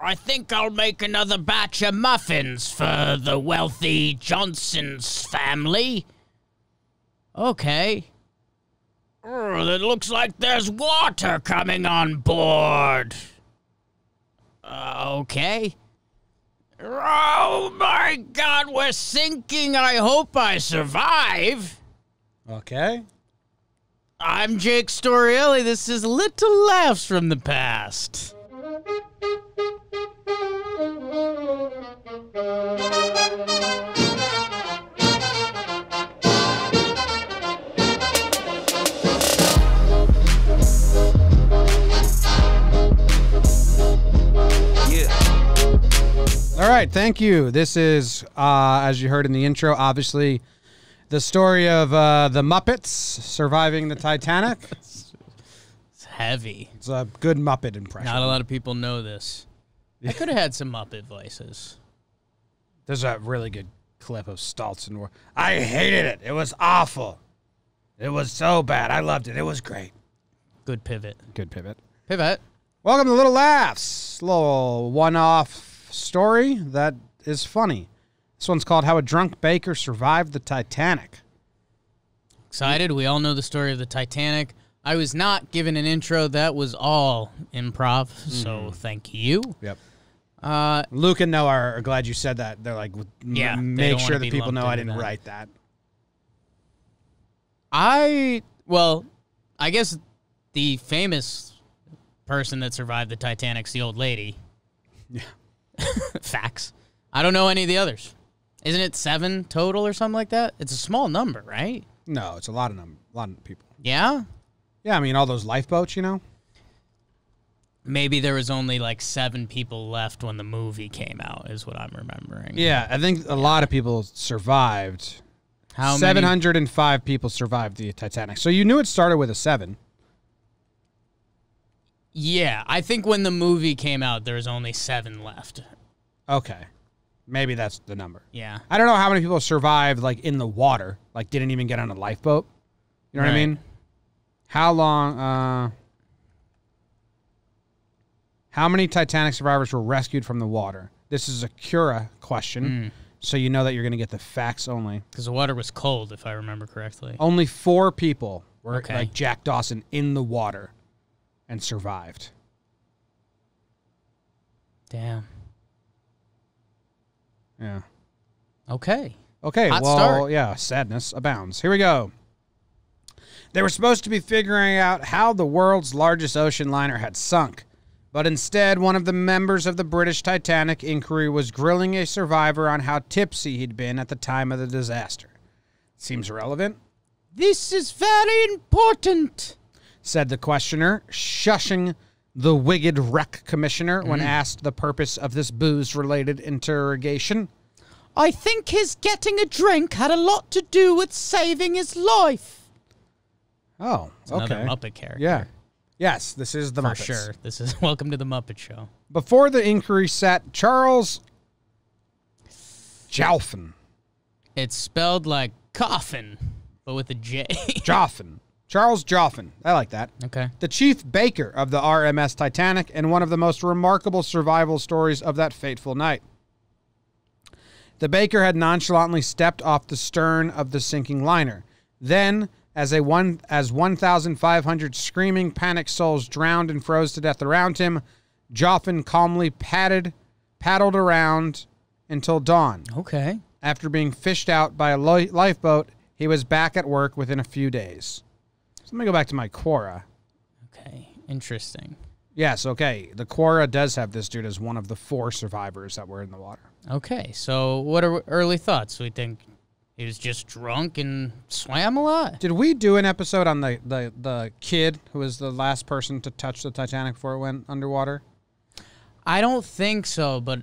I think I'll make another batch of muffins for the wealthy Johnson's family. Okay. Oh, it looks like there's water coming on board. Okay. Oh my God, we're sinking. I hope I survive. Okay. I'm Jake Storielli. This is Little Laughs from the Past. All right, thank you. This is, as you heard in the intro, obviously the story of the Muppets surviving the Titanic. It's heavy. It's a good Muppet impression. Not a lot of people know this. I could have had some Muppet voices. There's a really good clip of Stoltz and I hated it. It was awful. It was so bad. I loved it. It was great. Good pivot. Good pivot. Pivot. Welcome to Little Laughs. Little one-off story that is funny. This one's called How a Drunk Baker Survived the Titanic. Excited? We all know the story of the Titanic. I was not given an intro. That was all improv, so thank you. Yep. Luke and Noah are glad you said that. They're like, yeah, make sure that people know I didn't write that. Well, I guess the famous person that survived the Titanic's the old lady. Yeah. Facts. I don't know any of the others. Isn't it 7 total or something like that? It's a small number, right? No, it's a lot of people. Yeah? Yeah, I mean, all those lifeboats, you know? Maybe there was only like 7 people left when the movie came out, is what I'm remembering. Yeah, I think a lot of people survived. How 705 people survived the Titanic. So you knew it started with a 7. Yeah, I think when the movie came out, there was only 7 left. Okay. Maybe that's the number. Yeah. I don't know how many people survived, like, in the water. Like, didn't even get on a lifeboat. You know what I mean? How long, how many Titanic survivors were rescued from the water? This is a Cura question, so you know that you're going to get the facts only. Because the water was cold, if I remember correctly. Only 4 people were, like Jack Dawson, in the water and survived. Damn. Yeah. Okay. Okay, Hot well, start. Yeah, sadness abounds. Here we go. They were supposed to be figuring out how the world's largest ocean liner had sunk, but instead one of the members of the British Titanic inquiry was grilling a survivor on how tipsy he'd been at the time of the disaster. Seems relevant. This is very important, said the questioner, shushing the wicked wreck commissioner when asked the purpose of this booze-related interrogation. I think his getting a drink had a lot to do with saving his life. Oh, It's okay. another Muppet character. Yeah. Yes, this is the For Muppets. sure. This is Welcome to the Muppet Show. Before the inquiry sat Charles Joughin. It's spelled like coffin, but with a J. Joughin. Charles Joughin. I like that. Okay. The chief baker of the RMS Titanic and one of the most remarkable survival stories of that fateful night. The baker had nonchalantly stepped off the stern of the sinking liner. Then, as 1,500 screaming, panicked souls drowned and froze to death around him, Joughin calmly paddled around until dawn. Okay. After being fished out by a lifeboat, he was back at work within a few days. So let me go back to my Quora. Okay. Interesting. Yes, okay. The Quora does have this dude as one of the 4 survivors that were in the water. Okay. So what are early thoughts? We think he was just drunk and swam a lot? Did we do an episode on the kid who was the last person to touch the Titanic before it went underwater? I don't think so, but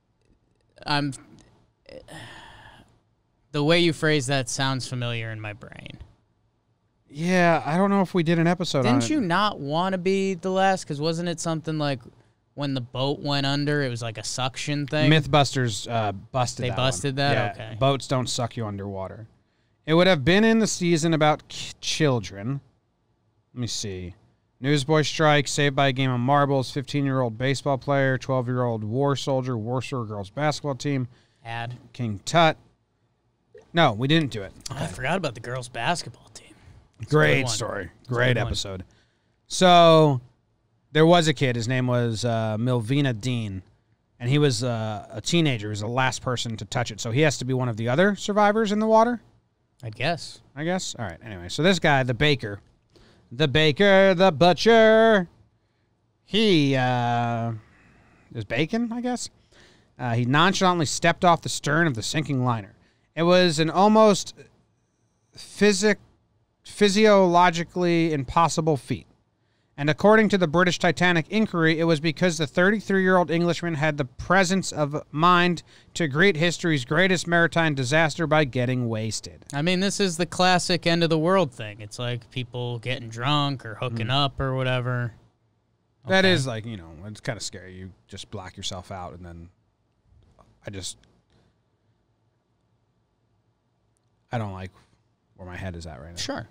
the way you phrase that sounds familiar in my brain. Yeah, I don't know if we did an episode on it. Didn't you not want to be the last? Because wasn't it something like when the boat went under, it was like a suction thing? Mythbusters busted that. They busted one. that? Yeah, Okay. Boats don't suck you underwater. It would have been in the season about children. Let me see. Newsboy strike, saved by a game of marbles, 15-year-old baseball player, 12-year-old war soldier, Warsaw girls basketball team. Ad. King Tut. No, we didn't do it. Oh, I forgot about the girls basketball team. Great story. Great episode. So there was a kid. His name was Milvina Dean, and he was a teenager. He was the last person to touch it. So he has to be one of the other survivors in the water? I guess. All right. Anyway, so this guy, the baker, the butcher, he is bacon, I guess. He nonchalantly stepped off the stern of the sinking liner. It was an almost physiologically impossible feat. And according to the British Titanic inquiry, it was because the 33-year-old Englishman had the presence of mind to greet history's greatest maritime disaster by getting wasted. I mean, this is the classic end of the world thing. It's like people getting drunk or hooking up or whatever. Okay. That is like, it's kind of scary. You just black yourself out, and then I don't like where my head is at right now. Sure.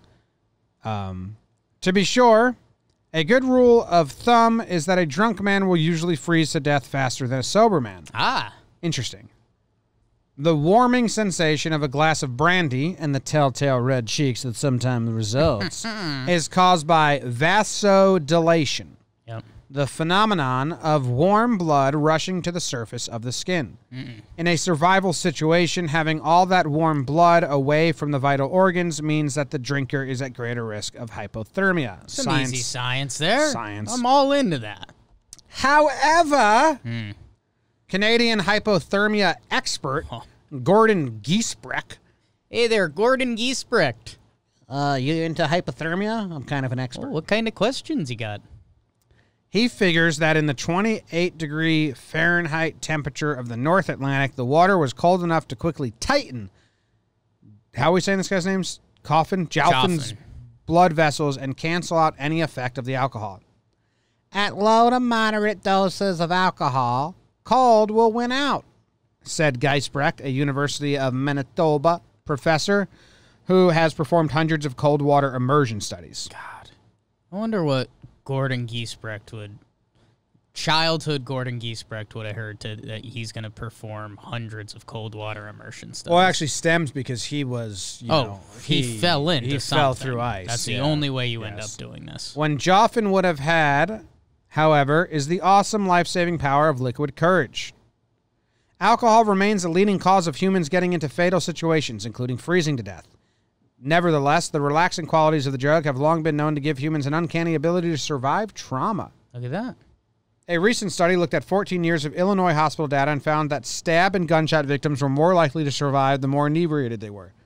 To be sure, a good rule of thumb is that a drunk man will usually freeze to death faster than a sober man. Ah. Interesting. The warming sensation of a glass of brandy and the telltale red cheeks that sometimes results is caused by vasodilation. Yep. The phenomenon of warm blood rushing to the surface of the skin. In a survival situation, having all that warm blood away from the vital organs means that the drinker is at greater risk of hypothermia. Some easy science there. Science. I'm all into that. However, Canadian hypothermia expert Gordon Giesbrecht. Hey there, Gordon Giesbrecht. You into hypothermia? I'm kind of an expert. Oh, what kind of questions you got? He figures that in the 28-degree Fahrenheit temperature of the North Atlantic, the water was cold enough to quickly tighten. How are we saying this guy's name's? Joughin's blood vessels and cancel out any effect of the alcohol. At low to moderate doses of alcohol, cold will win out, said Giesbrecht, a University of Manitoba professor who has performed hundreds of cold water immersion studies. God. I wonder what Gordon Giesbrecht childhood Gordon Giesbrecht would have heard that he's going to perform hundreds of cold water immersion studies. Well, it actually stems because he was, he fell into he something. fell through ice. That's the only way you end up doing this. When Joughin would have had, however, is the awesome life-saving power of liquid courage. Alcohol remains the leading cause of humans getting into fatal situations, including freezing to death. Nevertheless, the relaxing qualities of the drug have long been known to give humans an uncanny ability to survive trauma. Look at that. A recent study looked at 14 years of Illinois hospital data and found that stab and gunshot victims were more likely to survive the more inebriated they were.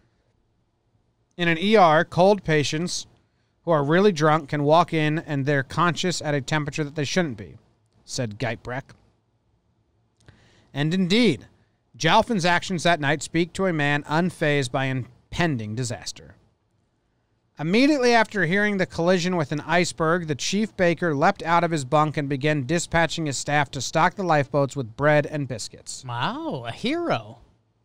In an ER, cold patients who are really drunk can walk in and they're conscious at a temperature that they shouldn't be, said Giesbrecht. And indeed, Joughin's actions that night speak to a man unfazed by impending disaster. Immediately after hearing the collision with an iceberg, the chief baker leapt out of his bunk and began dispatching his staff to stock the lifeboats with bread and biscuits. Wow, a hero.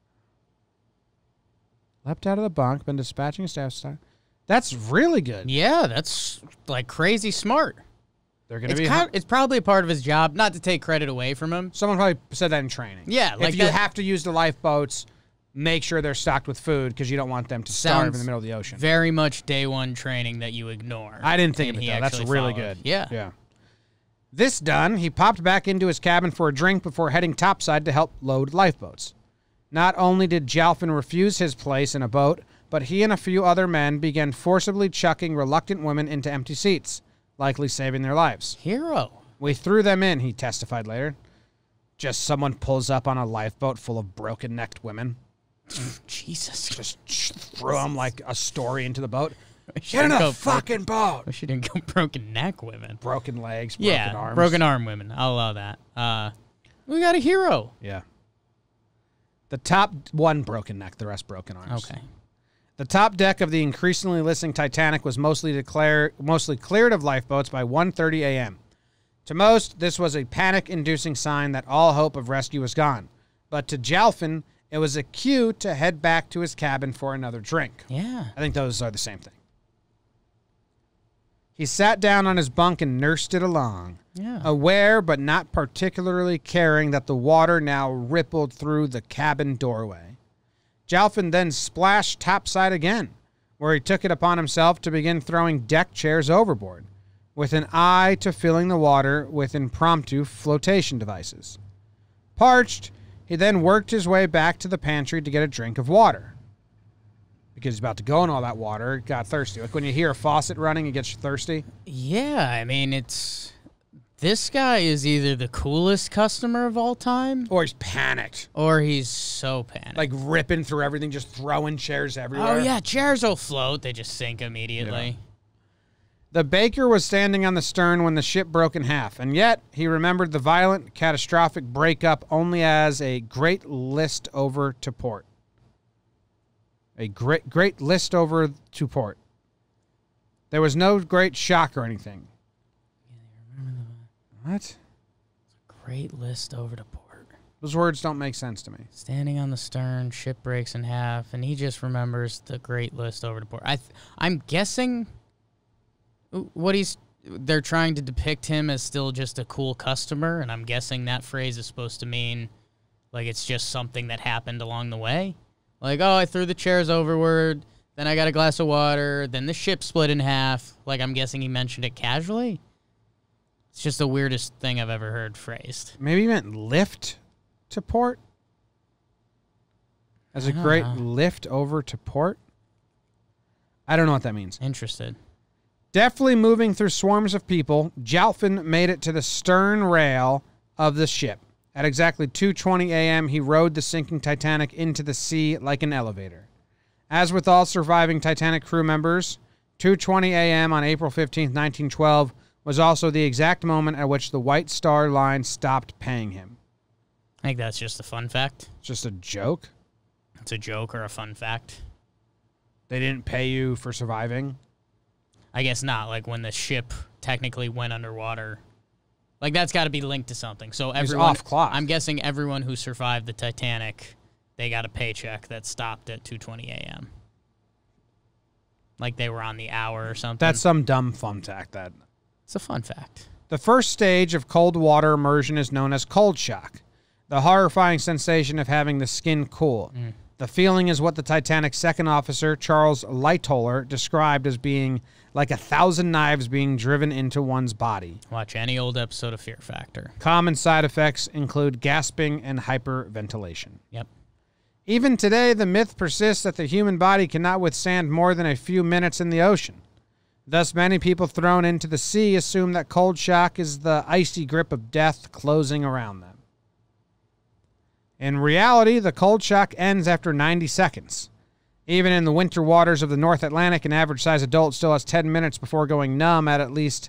Leapt out of the bunk, been dispatching his staff to stock. That's really good. Yeah, that's like crazy smart. They're going to It's probably a part of his job, not to take credit away from him. Someone probably said that in training. Yeah, like if you have to use the lifeboats, make sure they're stocked with food because you don't want them to starve in the middle of the ocean. Very much day one training that you ignore. I didn't think of it, though. That's really good. Yeah. This done, he popped back into his cabin for a drink before heading topside to help load lifeboats. Not only did Joughin refuse his place in a boat, but he and a few other men began forcibly chucking reluctant women into empty seats, likely saving their lives. Hero. We threw them in, he testified later. Just someone pulls up on a lifeboat full of broken-necked women. Jesus. Just throw them like a story into the boat. Get in a fucking boat. She didn't go broken neck women. Broken legs, broken arms. Broken arm women. I'll allow that. We got a hero. Yeah. The top one broken neck, the rest broken arms. Okay. The top deck of the increasingly listing Titanic was mostly cleared of lifeboats by 1:30 a.m. To most, this was a panic-inducing sign that all hope of rescue was gone. But to Joughin, it was a cue to head back to his cabin for another drink. Yeah. I think those are the same thing. He sat down on his bunk and nursed it along, aware but not particularly caring that the water now rippled through the cabin doorway. Joughin then splashed topside again, where he took it upon himself to begin throwing deck chairs overboard, with an eye to filling the water with impromptu flotation devices. Parched, he then worked his way back to the pantry to get a drink of water. Because he's about to go in all that water, got thirsty. Like when you hear a faucet running, it gets you thirsty. Yeah, I mean, this guy is either the coolest customer of all time, Or he's panicked. or he's so panicked. Like ripping through everything, just throwing chairs everywhere. Oh, yeah, chairs will float. They just sink immediately. Yeah. The baker was standing on the stern when the ship broke in half, and yet he remembered the violent, catastrophic breakup only as a great list over to port. A great list over to port. There was no great shock or anything. What? Great list over to port. Those words don't make sense to me. Standing on the stern, ship breaks in half, and he just remembers the great list over to port. I'm guessing they're trying to depict him as still just a cool customer, and I'm guessing that phrase is supposed to mean like it's just something that happened along the way. Like, oh, I threw the chairs overboard, then I got a glass of water, then the ship split in half. Like, I'm guessing he mentioned it casually. It's just the weirdest thing I've ever heard phrased. Maybe he meant lift to port? As a great lift over to port? I don't know what that means. Interested. Deftly moving through swarms of people, Joughin made it to the stern rail of the ship. At exactly 2:20 a.m., he rode the sinking Titanic into the sea like an elevator. As with all surviving Titanic crew members, 2:20 a.m. on April 15, 1912, was also the exact moment at which the White Star Line stopped paying him. I think that's just a fun fact. Just a joke? It's a joke or a fun fact. They didn't pay you for surviving? I guess not. Like when the ship technically went underwater. Like that's got to be linked to something. So everyone, off clock. I'm guessing everyone who survived the Titanic, they got a paycheck that stopped at 2:20 a.m. Like they were on the hour or something. That's some dumb fun fact. It's a fun fact. The first stage of cold water immersion is known as cold shock, the horrifying sensation of having the skin cool. The feeling is what the Titanic's second officer, Charles Lightoller, described as being like 1,000 knives being driven into one's body. Watch any old episode of Fear Factor. Common side effects include gasping and hyperventilation. Yep. Even today, the myth persists that the human body cannot withstand more than a few minutes in the ocean. Thus, many people thrown into the sea assume that cold shock is the icy grip of death closing around them. In reality, the cold shock ends after 90 seconds. Even in the winter waters of the North Atlantic, an average-sized adult still has 10 minutes before going numb at least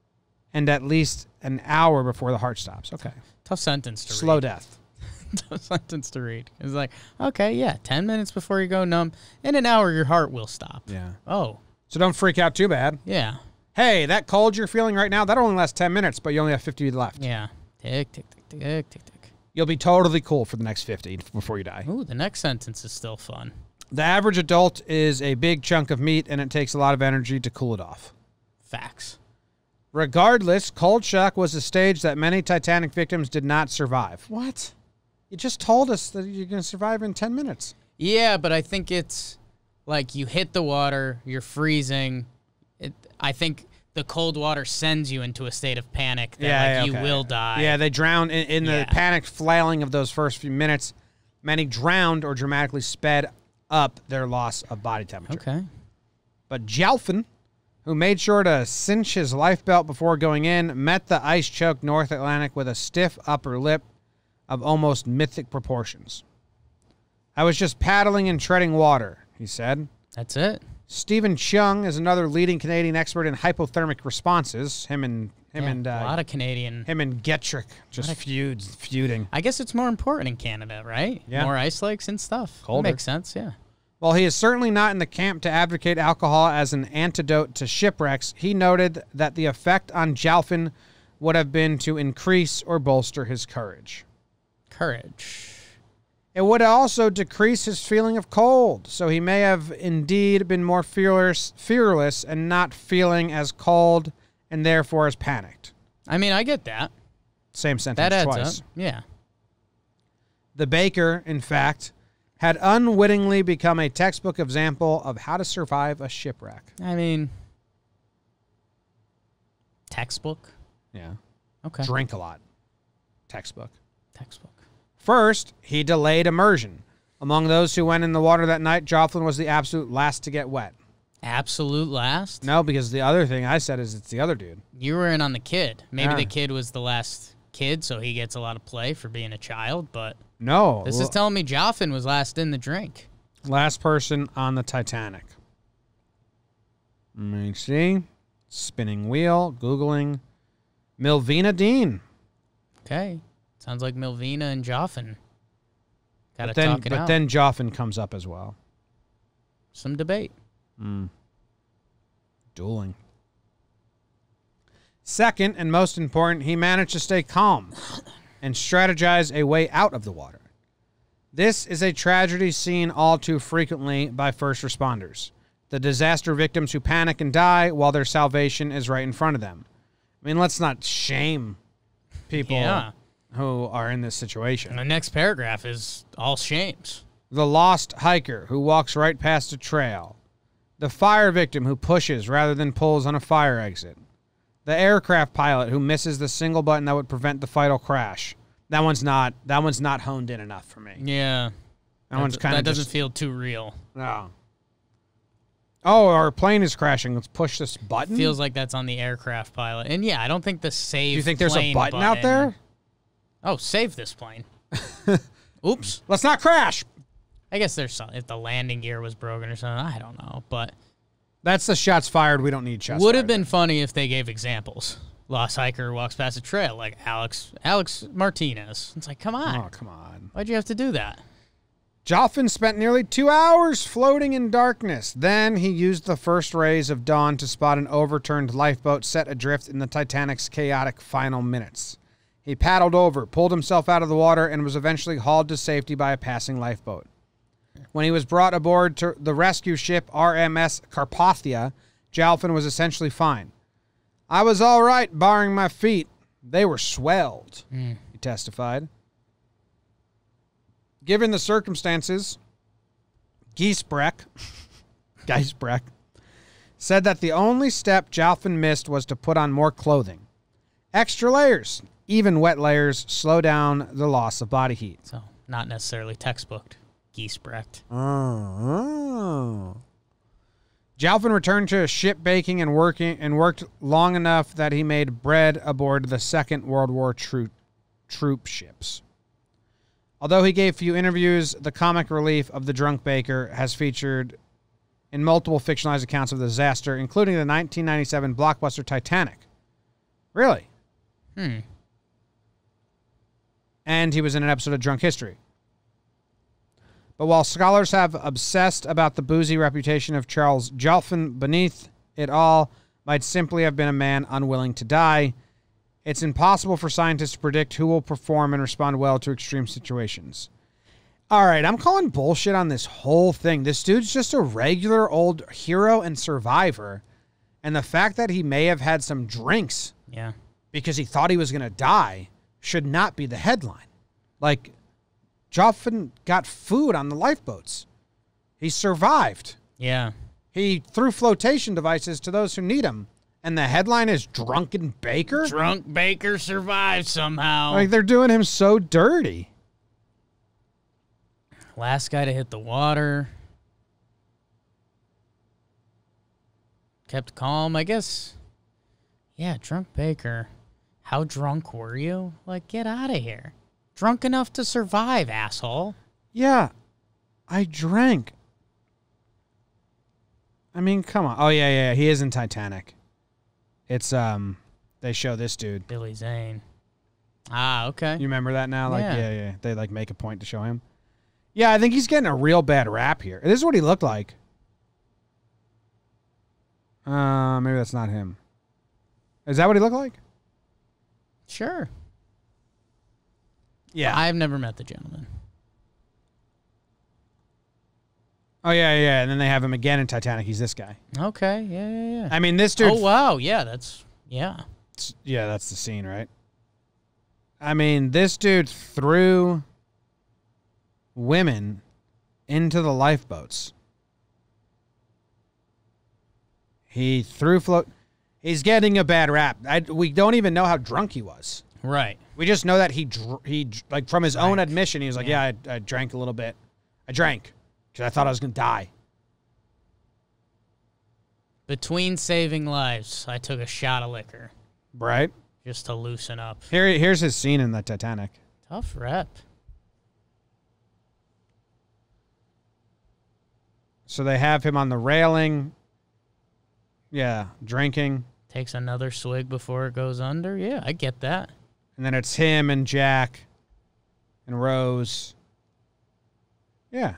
an hour before the heart stops. Okay. Tough sentence to read. Slow death. Tough sentence to read. It's like, okay, yeah, 10 minutes before you go numb. In an hour, your heart will stop. Yeah. Oh. So don't freak out too bad. Yeah. Hey, that cold you're feeling right now, that only lasts 10 minutes, but you only have 50 left. Yeah. Tick, tick, tick, tick, tick, tick. You'll be totally cool for the next 50 before you die. Ooh, the next sentence is still fun. The average adult is a big chunk of meat, and it takes a lot of energy to cool it off. Facts. Regardless, cold shock was a stage that many Titanic victims did not survive. What? You just told us that you're going to survive in 10 minutes. Yeah, but I think it's like you hit the water, you're freezing. I think the cold water sends you into a state of panic that you will die. Yeah, they drown in the panic flailing of those first few minutes. Many drowned or dramatically sped up their loss of body temperature. Okay. But Joughin, who made sure to cinch his life belt before going in, met the ice-choked North Atlantic with a stiff upper lip of almost mythic proportions. I was just paddling and treading water, he said. That's it. Stephen Chung is another leading Canadian expert in hypothermic responses. Him and a lot of Canadian. Him and Getrick just feuding. I guess it's more important in Canada, right? Yeah. More ice lakes and stuff. Colder. That makes sense, yeah. While he is certainly not in the camp to advocate alcohol as an antidote to shipwrecks, he noted that the effect on Joughin would have been to increase or bolster his courage. Courage. It would also decrease his feeling of cold, so he may have indeed been more fearless and not feeling as cold and therefore as panicked. I mean, I get that. Same sentence That adds twice. up. Yeah. The baker, in fact, had unwittingly become a textbook example of how to survive a shipwreck. I mean, textbook? Yeah. Okay. Drink a lot. Textbook. Textbook. First, he delayed immersion. Among those who went in the water that night, Joughin was the absolute last to get wet. Absolute last? No, because the other thing I said is it's the other dude. You were in on the kid. Maybe Yeah. the kid was the last kid, so he gets a lot of play for being a child, but No. this is telling me Joughin was last in the drink. Last person on the Titanic. Let me see. Spinning wheel. Googling. Milvina Dean. Okay. Sounds like Milvina and Joughin. Got to But then, talk it out. but then Joughin comes up as well. Some debate. Dueling. Second, and most important, he managed to stay calm and strategize a way out of the water. This is a tragedy seen all too frequently by first responders. The disaster victims who panic and die while their salvation is right in front of them. I mean, let's not shame people who are in this situation. And the next paragraph is all shames. The lost hiker who walks right past a trail. The fire victim who pushes rather than pulls on a fire exit. The aircraft pilot who misses the single button that would prevent the fatal crash. That one's not honed in enough for me. Yeah. That doesn't feel too real. No. Oh, our plane is crashing. Let's push this button. Feels like that's on the aircraft pilot. And yeah, I don't think the save Do you think there's a plane button out there? Oh, save this plane. Oops. Let's not crash. I guess there's some, if the landing gear was broken or something. I don't know, but That's the shots fired. We don't need shots would fired. have been funny if they gave examples. Lost hiker walks past a trail like Alex Martinez. It's like, come on. Oh, come on. Why'd you have to do that? Joughin spent nearly 2 hours floating in darkness. Then he used the first rays of dawn to spot an overturned lifeboat set adrift in the Titanic's chaotic final minutes. He paddled over, pulled himself out of the water, and was eventually hauled to safety by a passing lifeboat. When he was brought aboard to the rescue ship RMS Carpathia, Joughin was essentially fine. I was all right, barring my feet. They were swelled, he testified. Given the circumstances, Giesbrecht said that the only step Joughin missed was to put on more clothing. Extra layers, even wet layers, slow down the loss of body heat. So, not necessarily textbooked. Giesbrecht. Oh. Joughin returned to ship baking and worked long enough that he made bread aboard the Second World War troop ships. Although he gave few interviews, the comic relief of the drunk baker has featured in multiple fictionalized accounts of the disaster, including the 1997 blockbuster Titanic. Really? And he was in an episode of Drunk History. But while scholars have obsessed about the boozy reputation of Charles Joughin, beneath it all might simply have been a man unwilling to die. It's impossible for scientists to predict who will perform and respond well to extreme situations. All right, I'm calling bullshit on this whole thing. This dude's just a regular old hero and survivor. And the fact that he may have had some drinks because he thought he was going to die should not be the headline. Like, Joughin got food on the lifeboats. He survived. Yeah. He threw flotation devices to those who need them. And the headline is Drunken Baker? Drunk baker survived somehow. Like, they're doing him so dirty. Last guy to hit the water. Kept calm, I guess. Yeah, drunk baker. How drunk were you? Like, get out of here. Drunk enough to survive, asshole. Yeah, I drank. I mean, come on. Oh, yeah. He is in Titanic. It's, they show this dude. Billy Zane. Ah, okay. You remember that now? Like, Yeah. yeah. They, like, make a point to show him. Yeah, I think he's getting a real bad rap here. This is what he looked like. Maybe that's not him. Is that what he looked like? Sure. Yeah. I've never met the gentleman. Oh, yeah, yeah. And then they have him again in Titanic. He's this guy. Okay, yeah. I mean, this dude... Oh, wow, yeah, that's... Yeah. Yeah, that's the scene, right? I mean, this dude threw women into the lifeboats. He threw float... He's getting a bad rap. We don't even know how drunk he was. Right. We just know that he like, from his own admission, he was like, yeah, I drank a little bit. I drank because I thought I was going to die. Between saving lives, I took a shot of liquor. Right. Just to loosen up. Here's his scene in the Titanic. Tough rep. So they have him on the railing. Yeah, drinking. Takes another swig before it goes under. Yeah, I get that. And then it's him and Jack and Rose. Yeah.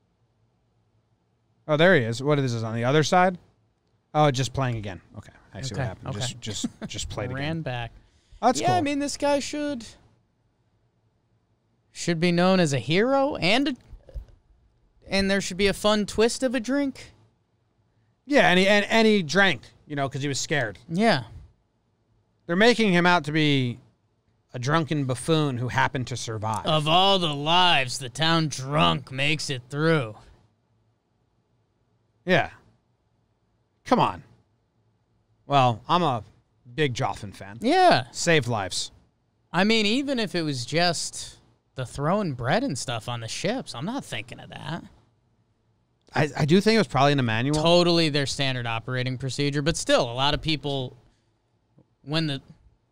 Oh, there he is. What is this on the other side? Oh, just playing again. Okay, I see what happened. Okay. Just played again. Ran back. Oh, that's cool. Yeah, I mean, this guy should be known as a hero, and there should be a fun twist of a drink. Yeah, and he drank, because he was scared. Yeah. They're making him out to be a drunken buffoon who happened to survive. Of all the lives, the town drunk makes it through. Yeah. Come on. Well, I'm a big Joughin fan. Yeah. Saved lives. I mean, even if it was just the throwing bread and stuff on the ships, I'm not thinking of that. I do think it was probably in a manual. Totally their standard operating procedure, but still, a lot of people, when the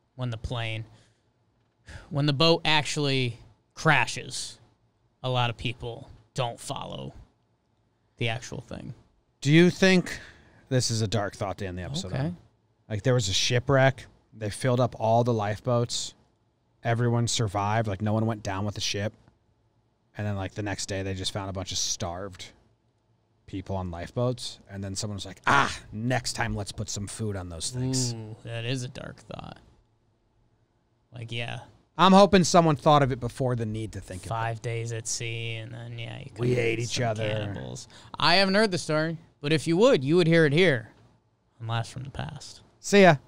boat actually crashes, a lot of people don't follow the actual thing. Do you think, this is a dark thought to end the episode Okay. on, like there was a shipwreck, they filled up all the lifeboats, everyone survived, like no one went down with the ship, and then like the next day they just found a bunch of starved people on lifeboats, and then someone was like, next time let's put some food on those things. Ooh, that is a dark thought. Like, yeah. I'm hoping someone thought of it before the need to think of it. 5 days at sea, and then, you We ate each other. Cannibals. I haven't heard the story, but if you would hear it here on Laughs from the Past. See ya.